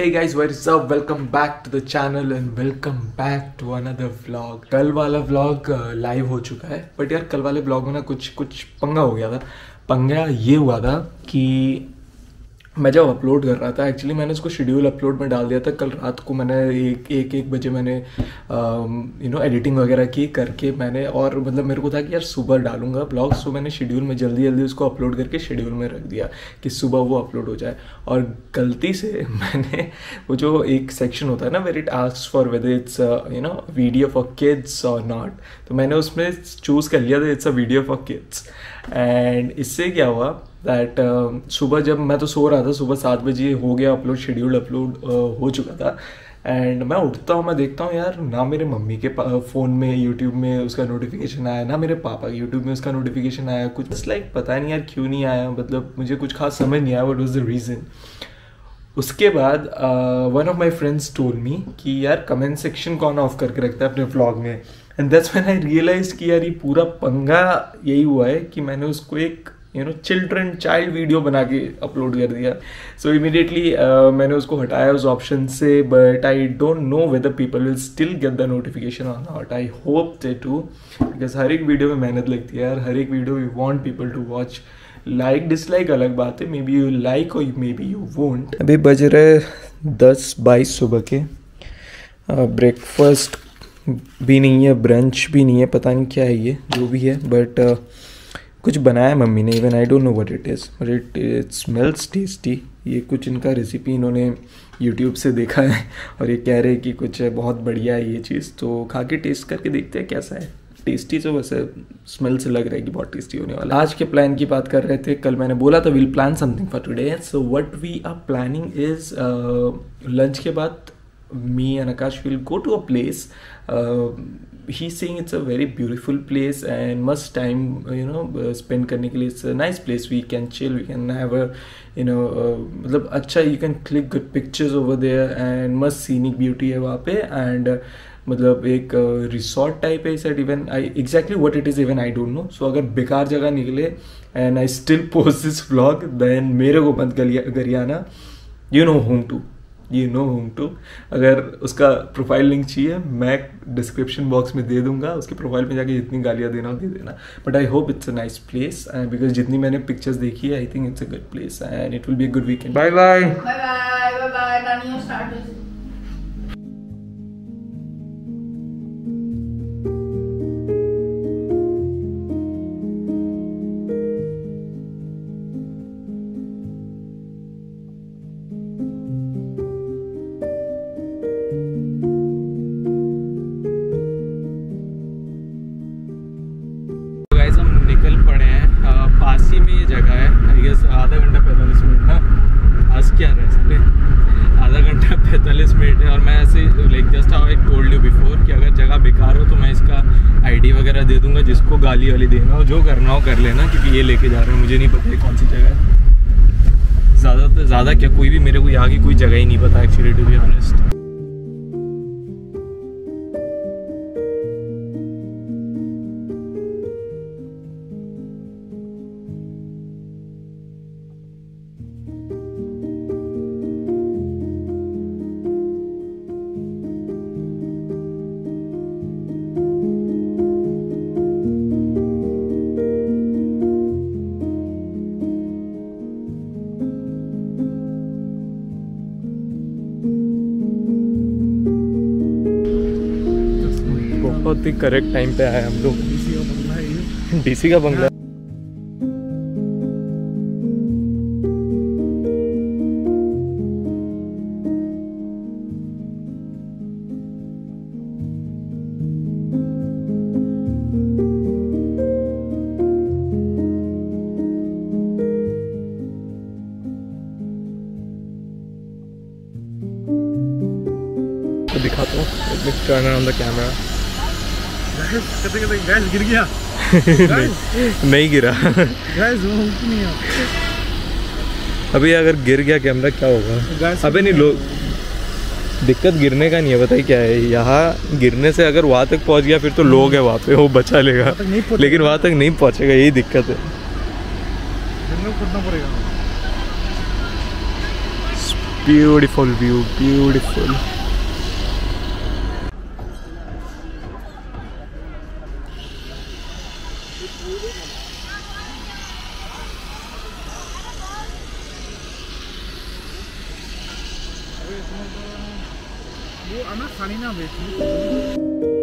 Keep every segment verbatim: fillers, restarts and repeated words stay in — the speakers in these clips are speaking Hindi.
Hey guys, what is up? Welcome back to the channel and welcome back to another vlog. कल वाला vlog लाइव हो चुका है, बट यार कल वाले vlog में ना कुछ कुछ पंगा हो गया था। पंगा ये हुआ था कि मैं जब अपलोड कर रहा था, एक्चुअली मैंने उसको शेड्यूल अपलोड में डाल दिया था। कल रात को मैंने एक एक एक बजे मैंने यू नो एडिटिंग वगैरह की करके मैंने, और मतलब मेरे को था कि यार सुबह डालूंगा ब्लॉग, सो मैंने शेड्यूल में जल्दी जल्दी उसको अपलोड करके शेड्यूल में रख दिया कि सुबह वो अपलोड हो जाए। और गलती से मैंने वो जो एक सेक्शन होता है ना where it asks for whether it's you know video for kids और नॉट, तो मैंने उसमें चूज़ कर लिया था it's a video for kids. And इससे क्या हुआ दैट uh, सुबह जब मैं तो सो रहा था, सुबह सात बजे हो गया अपलोड, शेड्यूल अपलोड uh, हो चुका था। एंड मैं उठता हूँ, मैं देखता हूँ यार ना मेरे मम्मी के फ़ोन में यूट्यूब में उसका नोटिफिकेशन आया, ना मेरे पापा के यूट्यूब में उसका नोटिफिकेशन आया। कुछ जस्ट लाइक पता नहीं यार क्यों नहीं आया, मतलब मुझे कुछ खास समझ नहीं आया व्हाट वाज द रीज़न। उसके बाद one of my friends told me कि यार कमेंट सेक्शन कौन ऑफ करके रखता है अपने व्लॉग में। And that's when I realise कि यार ये पूरा पंगा यही हुआ है कि मैंने उसको एक you know children child video बना के अपलोड कर दिया। सो इमीडिएटली मैंने उसको हटाया उस ऑप्शन से, but I don't know whether people will still get the notification और not. I hope they to, because हर एक वीडियो में मेहनत लगती है यार, हर एक video we want people to watch. Like dislike अलग बात है, मे बी यू लाइक और मे बी यू वोंट। अभी बज रहे दस बाईस सुबह के, ब्रेकफास्ट uh, भी नहीं है, ब्रंच भी नहीं है, पता नहीं क्या है ये जो भी है, बट uh, कुछ बनाया मम्मी ने, even I don't know what it is, but it it smells tasty. ये कुछ इनका रेसिपी इन्होंने यूट्यूब से देखा है और ये कह रहे हैं कि कुछ बहुत बढ़िया है ये चीज़, तो खा के टेस्ट करके देखते हैं कैसा है। टेस्टी तो वैसे स्मेल से लग रहा है कि बहुत टेस्टी होने वाला है। आज के प्लान की बात कर रहे थे, कल मैंने बोला था will plan something for today. So what we are planning is lunch के बाद me and Akash will go to a place. Uh, he's saying it's a very beautiful place and must time uh, you know uh, spend करने के लिए. It's a nice place. We can chill. We can have a you know uh, मतलब अच्छा, you can click good pictures over there and must scenic beauty है वहाँ पे, and uh, मतलब एक रिसोर्ट टाइप है सेट। Even I exactly what it is even I don't know. So अगर बेकार जगह निकले and I still post this vlog, then मेरे को मत गरियाना, you know home to you know home to. अगर उसका प्रोफाइल लिंक चाहिए मैं डिस्क्रिप्शन बॉक्स में दे दूंगा, उसके प्रोफाइल में जाके जितनी गालियाँ देना हो दे देना। But I hope it's a nice place, and because जितनी मैंने पिक्चर्स देखी है I think it's a good place and it will be a good weekend. Bye bye bye bye bye bye. निकल पड़े हैं, पास ही में ये जगह है, आई गेस आधा घंटा पैंतालीस मिनट ना, आज क्या रहे सकते आधा घंटा पैंतालीस मिनट है। और मैं ऐसे like just how I told you before कि अगर जगह बेकार हो तो मैं इसका आईडी वगैरह दे दूंगा, जिसको गाली वाली देना हो जो करना हो कर लेना, क्योंकि ये लेके जा रहे हैं, मुझे नहीं पता है कौन सी जगह है। ज़्यादा तो ज़्यादा क्या, कोई भी मेरे को यहाँ की कोई जगह ही नहीं पता एक्चुअली, टू बी ऑनेस्ट। बहुत ही करेक्ट टाइम पे आए हम लोग। डीसी का बंगला है, डीसी का बंगला। तो दिखाता हूँ, let me turn around the camera। Gas गिर गया। नहीं, नहीं गिरा। गैस नहीं है। अभी अगर गिर गया कैमरा क्या होगा? अबे नहीं, लोग दिक्कत गिरने का नहीं है, बताइए क्या है, यहाँ गिरने से अगर वहाँ तक पहुँच गया फिर तो लोग है वहाँ पे, वो बचा लेगा, लेकिन वहाँ तक नहीं पहुँचेगा, यही दिक्कत है। Beautiful view, beautiful. वो आना खानी ना बेच।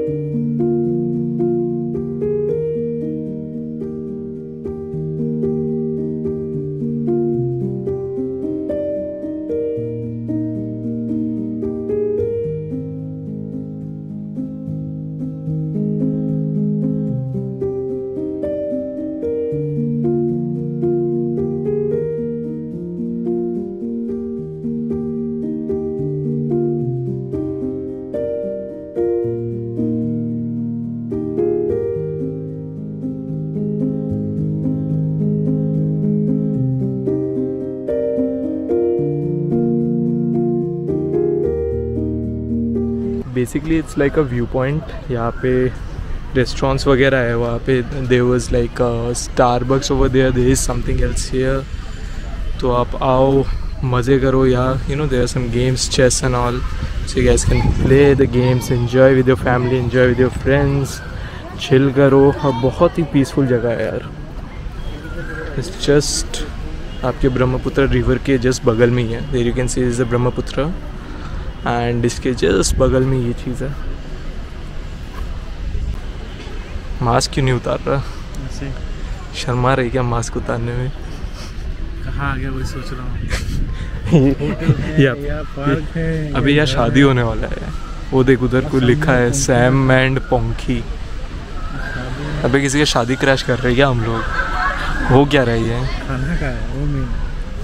Basically it's like a view point. यहाँ पे रेस्टोरेंट्स वगैरह है, वहाँ पे there was like Starbucks over there, there is something else here. तो आप आओ, मज़े करो। यहाँ you know there are some games, chess and all, so you guys can play the games, enjoy with your family, enjoy with your friends, chill करो। और बहुत ही पीसफुल जगह है यार। इट्स जस्ट आपके ब्रह्मपुत्र रिवर के जस्ट बगल में ही है। There you can see is the Brahmaputra, and इसके जस्ट बगल में ये चीज़ है। मास्क क्यों नहीं उतार रहा? ऐसे शर्मा रही क्या मास्क उतारने में? कहाँ आ गया वही सोच रहा हूँ। या, पार्क है, अभी यहाँ शादी होने वाला है। वो देख उधर को लिखा है सैम एंड पोंखी। अबे किसी की शादी क्रैश कर रही है हम लोग। हो क्या रही है? खाना का है वो मेन।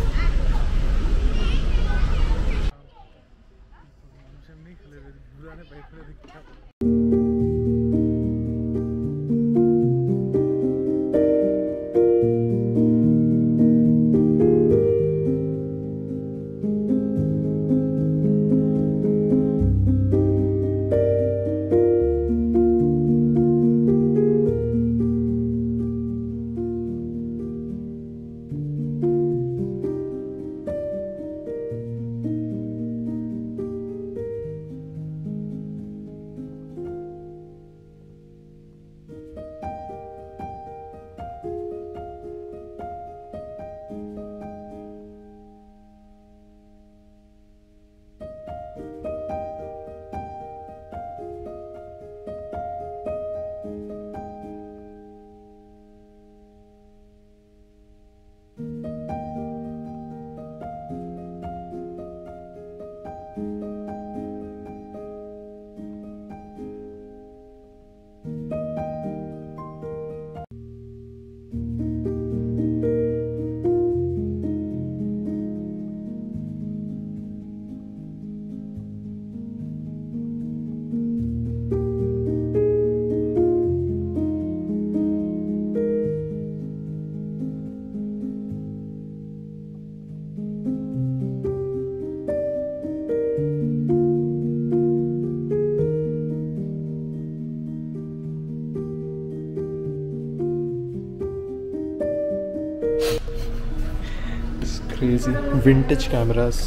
Crazy vintage cameras.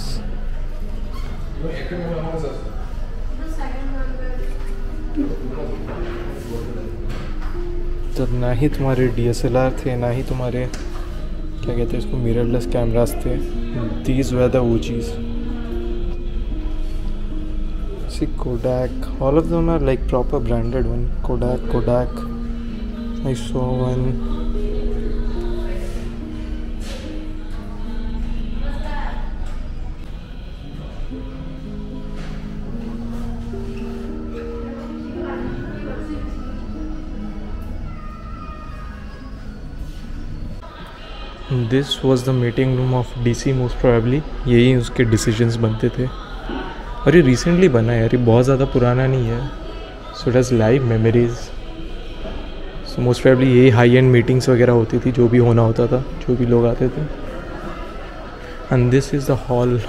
तब ना ही तुम्हारे डी एस एल आर थे, ना ही तुम्हारे क्या कहते हैं इसको, मिररलेस कैमरास थे। These were the O Gs. See Kodak, all of them are like proper branded one. Kodak, Kodak. I saw one. This was the meeting room of D C most probably. यही उसके डिसीजंस बनते थे। और ये रिसेंटली बना है यार, ये बहुत ज़्यादा पुराना नहीं है। So it has live memories. So most probably यही हाई एंड मीटिंग्स वगैरह होती थी, जो भी होना होता था, जो भी लोग आते थे। And this is the hall.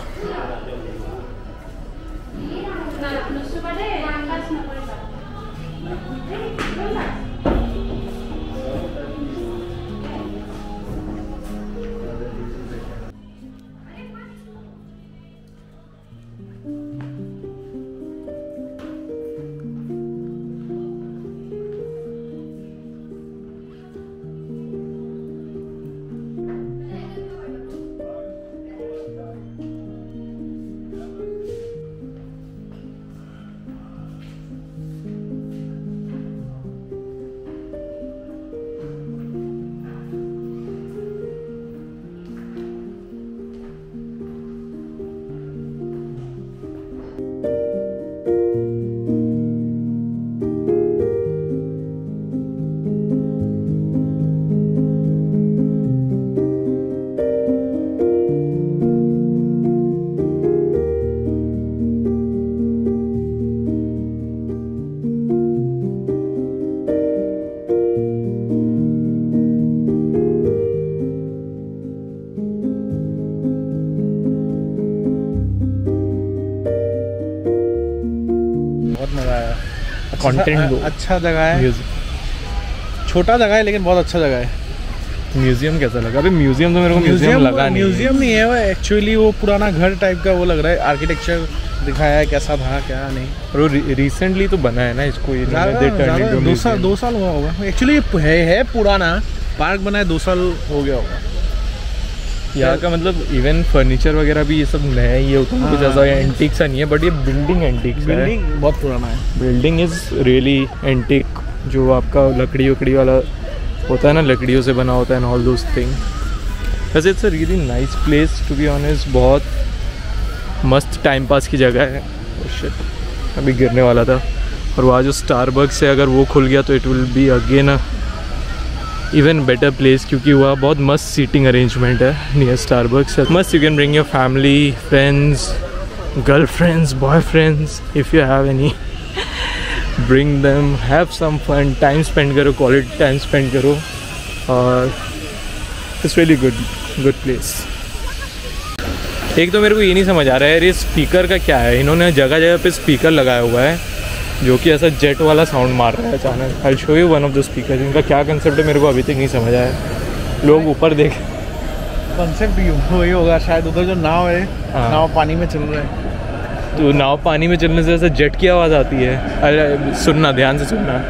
Content दो। अच्छा जगह है, छोटा जगह है लेकिन बहुत अच्छा जगह है। म्यूजियम कैसा लगा? अभी म्यूजियम तो मेरे को म्यूजियम लगा नहीं। म्यूजियम नहीं है वो, एक्चुअली वो पुराना घर टाइप का वो लग रहा है। आर्किटेक्चर दिखाया है कैसा था क्या नहीं। और वो रिसेंटली तो बना है ना इसको, ये दो साल दो साल हुआ होगा एक्चुअली। है है पुराना पार्क बना है, दो साल हो गया होगा। यहाँ का मतलब इवन फर्नीचर वगैरह भी ये सब नया ही है, उतना कुछ ऐसा एंटीक सा नहीं है। बट ये बिल्डिंग एंटीक है, बिल्डिंग बहुत पुराना है। बिल्डिंग इज़ रियली एंटीक, जो आपका लकड़ी उकड़ी वाला होता है ना, लकड़ियों से बना होता है एंड ऑल दोज थिंग। वैसे it's a really nice place to be honest, बहुत मस्त टाइम पास की जगह है। oh shit, अभी गिरने वाला था। और वहाँ जो स्टारबक्स है, अगर वो खुल गया तो it will be again a even better place, क्योंकि वहाँ बहुत मस्त सीटिंग अरेंजमेंट है नियर स्टारबक्स। मस्त, you can bring your family, friends, girl friends, boy friends, if you have any, bring them, have some fun, time spend करो, क्वालिटी टाइम स्पेंड करो। और it's really good good place. एक तो मेरे को ये नहीं समझ आ रहा है ये स्पीकर का क्या है। इन्होंने जगह जगह पे स्पीकर लगाया हुआ है जो कि ऐसा जेट वाला साउंड मार रहा है अचानक। I show you one of the speaker. इनका क्या कंसेप्ट है मेरे को अभी तक नहीं समझ आया। लोग ऊपर देख, कंसेप्ट वही होगा शायद। उधर जो नाव है, नाव पानी में चल रहा है, तो नाव पानी में चलने से ऐसा जेट की आवाज़ आती है। अरे सुनना, ध्यान से सुनना।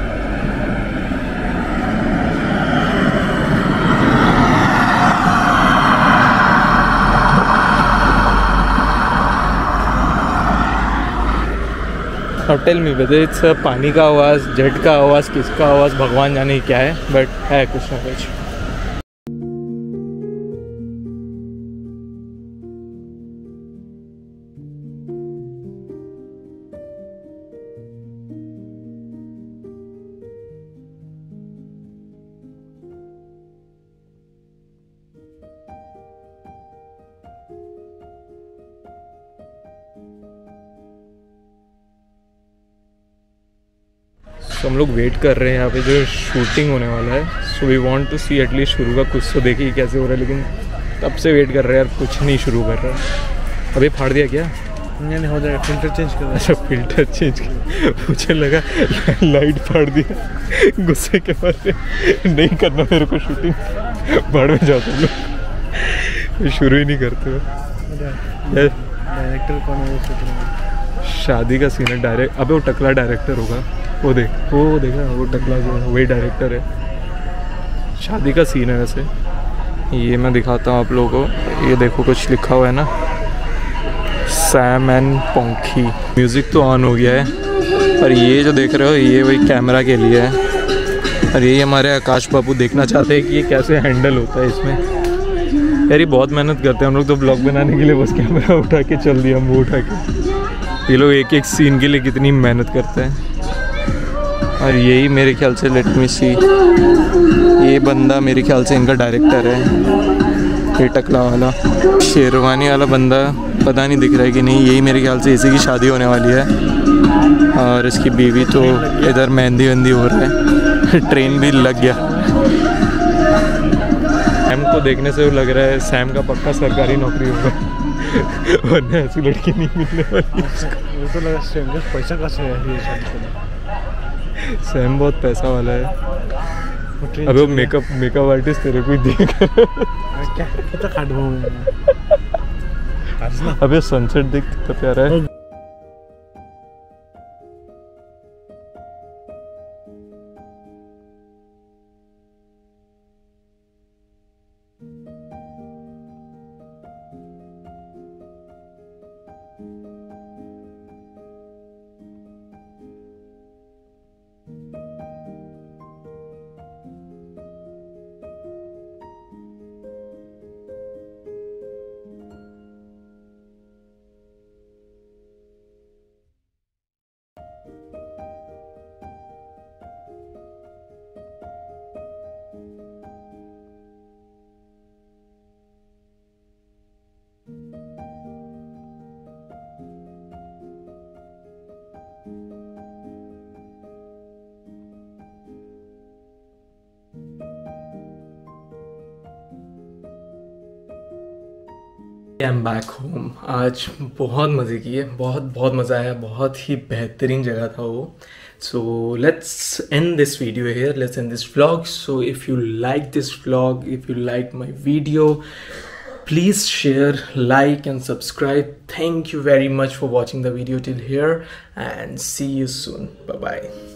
और टेल मी वेदर इट्स पानी का आवाज़, जेट का आवाज़, किसका आवाज़, भगवान जाने क्या है, बट है कुछ ना कुछ। तो हम लोग वेट कर रहे हैं यहाँ पे जो शूटिंग होने वाला है। So we want to see at least शुरू का कुछ तो देखिए कैसे हो रहा है, लेकिन तब से वेट कर रहे हैं यार, कुछ नहीं शुरू कर रहा है। अभी फाड़ दिया क्या? नहीं नहीं, हो जाएगा। फिल्टर चेंज कर। अच्छा फिल्टर चेंज कर, मुझे लगा लाइट फाड़ दिया गुस्से के बाद। नहीं करना मेरे को शूटिंग, बाढ़ में जाओ तुम लोग, शुरू ही नहीं करते हो। डायरेक्टर कौन है? शादी का सीन है डायरेक्ट। अबे वो टकला डायरेक्टर होगा, वो देख, वो देखा, वो टकला जो है वही डायरेक्टर है। शादी का सीन है वैसे। ये मैं दिखाता हूँ आप लोगों को। ये देखो कुछ लिखा हुआ है ना, सैम एंड पोंखी। म्यूज़िक तो ऑन हो गया है। और ये जो देख रहे हो ये वही कैमरा के लिए है। और यही हमारे आकाश बाबू देखना चाहते हैं कि ये कैसे हैंडल होता है इसमें। यार ये बहुत मेहनत करते हैं हम लोग तो ब्लॉग बनाने के लिए, बस कैमरा उठा के चल दिया, मुँह उठा के। ये लोग एक एक सीन के लिए कितनी मेहनत करते हैं। और यही मेरे ख्याल से, लेट मी सी, ये बंदा मेरे ख्याल से इनका डायरेक्टर है, ये टकला वाला शेरवानी वाला बंदा। पता नहीं दिख रहा है कि नहीं, यही मेरे ख्याल से इसी की शादी होने वाली है। और इसकी बीवी तो इधर मेहंदी वेंदी हो रहा है। ट्रेन भी लग गया। सैम को देखने से लग रहा है सैम का पक्का सरकारी नौकरी होगा, वरना ऐसी लड़की नहीं मिलने वाली। वो तो लगा सैम का पैसा कैसे है शादी करना। सैम बहुत पैसा वाला है। अबे वो मेकअप मेकअप आर्टिस्ट तेरे को ही देख क्या कितना खाट हूँ। अबे सनसेट देख कितना प्यारा है। I am back home. आज बहुत मज़े किए, बहुत बहुत मज़ा आया, बहुत ही बेहतरीन जगह था वो। So let's end this video here. Let's end this vlog. So if you like this vlog, if you like my video, please share, like and subscribe. Thank you very much for watching the video till here, and see you soon. Bye bye.